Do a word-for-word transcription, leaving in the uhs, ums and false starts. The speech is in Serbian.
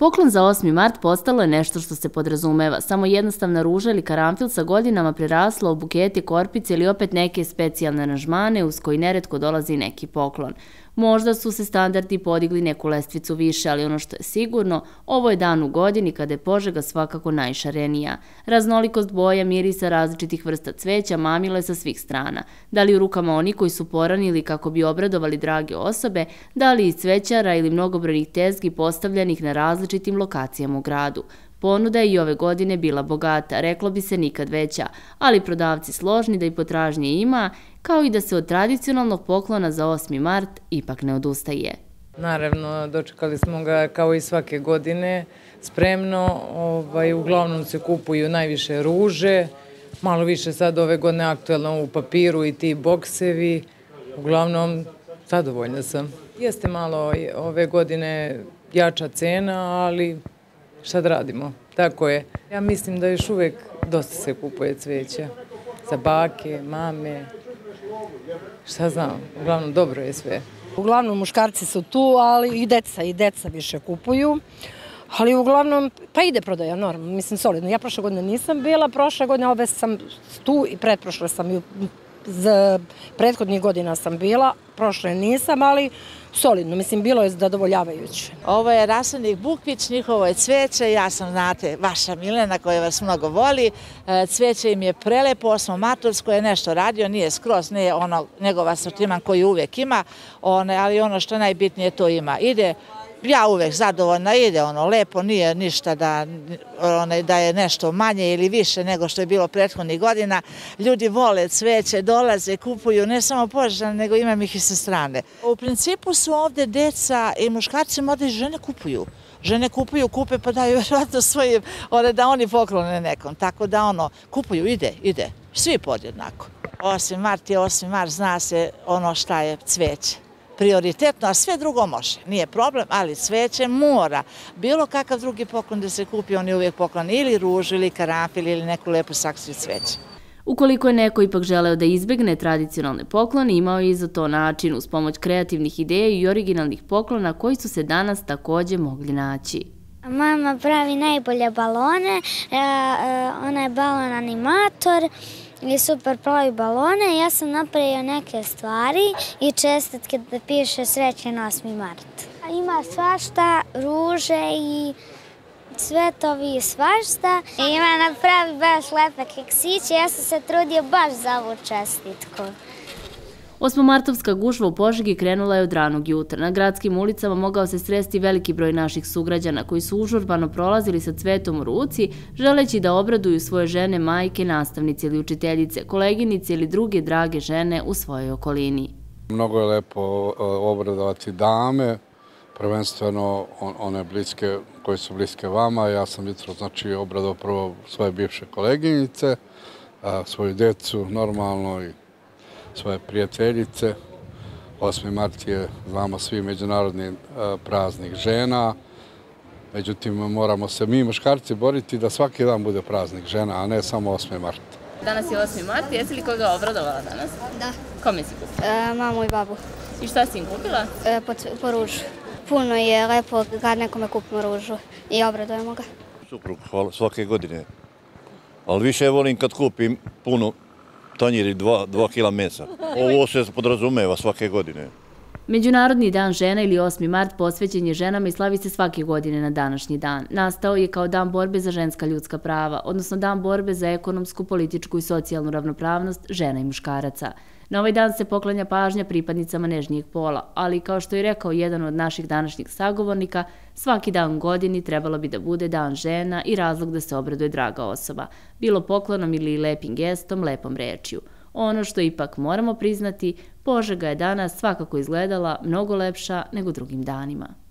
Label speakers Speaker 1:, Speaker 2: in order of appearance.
Speaker 1: Poklon za osmi mart postalo je nešto što se podrazumeva. Samo jednostavna ruža ili karanfil sa godinama prerasla u bukete, korpice ili opet neke specijalne aranžmane uz koji neretko dolazi neki poklon. Možda su se standardi podigli neku lestvicu više, ali ono što je sigurno, ovo je dan u godini kada je Požega svakako najšarenija. Raznolikost boja, mirisa, različitih vrsta cveća mamile sa svih strana. Da li u rukama oni koji su poranili kako bi obradovali drage osobe, da li iz cvećara ili mnogobrojnih tezgi postavljenih na različitim lokacijama u gradu. Ponuda je i ove godine bila bogata, reklo bi se nikad veća, ali prodavci složni da i potražnje ima, kao i da se od tradicionalnog poklona za osmi mart ipak ne odustaje.
Speaker 2: Naravno, dočekali smo ga kao i svake godine spremno. Ovaj, uglavnom se kupuju najviše ruže, malo više sad ove godine aktuelno u papiru i ti boksevi. Uglavnom, zadovoljna sam. Jeste malo ove godine jača cena, ali šta da radimo? Tako je. Ja mislim da još uvek dosta se kupuje cveća. Za bake, mame, šta znam, uglavnom dobro je sve.
Speaker 3: Uglavnom muškarci su tu, ali i deca, i deca više kupuju. Ali uglavnom, pa ide prodaja, normalno, mislim solidno. Ja prošle godine nisam bila, prošle godine ove sam tu i pretprošle sam i za prethodnih godina sam bila, prošle nisam, ali solidno, mislim, bilo je zadovoljavajuće.
Speaker 4: Ovo je rasadnik Bukvić, njihovo je cveće, ja sam, znate, vaša Milena koja vas mnogo voli, cveće im je prelepo, osmomartovsko je nešto radio, nije skroz, nije ono njegov asortiman koji uvek ima, ali ono što najbitnije to ima. Ide, ja uvek zadovoljna, ide ono lepo, nije ništa da, da je nešto manje ili više nego što je bilo prethodnih godina. Ljudi vole cveće, dolaze, kupuju, ne samo Požežani, nego imam ih i sa strane. U principu su ovde deca i muškarci, možda i žene kupuju. Žene kupuju, kupe pa daju vjerojatno svojim, da oni poklone nekom. Tako da ono, kupuju, ide, ide. Svi podjednako. osmi mart je osmi mart, zna se ono šta je cveće. Prioritetno, a sve drugo može. Nije problem, ali cveće mora. Bilo kakav drugi poklon da se kupi, on je uvijek poklon ili ružu, ili karanfil, ili neku lepu saksiju cveća.
Speaker 1: Ukoliko je neko ipak želeo da izbegne tradicionalne poklone, imao je i za to način uz pomoć kreativnih ideja i originalnih poklona koji su se danas također mogli naći.
Speaker 5: Mama pravi najbolje balone, ona je balon animator i super pravi balone. Ja sam napravio neke stvari i čestitke da piše srećan osmi mart. Ima svašta, ruže i cvetovi i svašta. Ima napravi baš lepe keksiće, ja sam se trudio baš za ovu čestitku.
Speaker 1: Osmomartovska gužva u Požegi krenula je od ranog jutra. Na gradskim ulicama mogao se sresti veliki broj naših sugrađana koji su užurbano prolazili sa cvetom u ruci, želeći da obraduju svoje žene, majke, nastavnice ili učiteljice, koleginice ili druge drage žene u svojoj okolini.
Speaker 6: Mnogo je lepo obradovati dame, prvenstveno one bliske koje su bliske vama. Ja sam jutro znači obradao prvo svoje bivše koleginice, svoju decu normalno i svoje prijateljice. osmi mart je, znamo svi, međunarodni praznik žena. Međutim, moramo se mi muškarci boriti da svaki dan bude praznik žena, a ne samo osmi mart.
Speaker 1: Danas je osmi mart, jesi li koga obradovala danas?
Speaker 5: Da.
Speaker 1: Kome si kupila?
Speaker 5: Mamu i babu.
Speaker 1: I šta si im kupila?
Speaker 5: Po ružu. Puno je lepo kad nekome kupimo ružu i obradujemo ga.
Speaker 7: Suprug, hvala, svake godine. Ali više volim kad kupim puno tanjir i dva, dva kila mesa. Ovo se podrazumeva svake godine.
Speaker 1: Međunarodni dan žena ili osmi mart posvećen je ženama i slavi se svake godine na današnji dan. Nastao je kao dan borbe za ženska ljudska prava, odnosno dan borbe za ekonomsku, političku i socijalnu ravnopravnost žena i muškaraca. Na ovaj dan se poklanja pažnja pripadnicama nežnijeg pola, ali kao što je rekao jedan od naših današnjih sagovornika, svaki dan u godini trebalo bi da bude dan žena i razlog da se obraduje draga osoba, bilo poklonom ili lepim gestom, lepom rečju. Ono što ipak moramo priznati, Požega je danas svakako izgledala mnogo lepša nego drugim danima.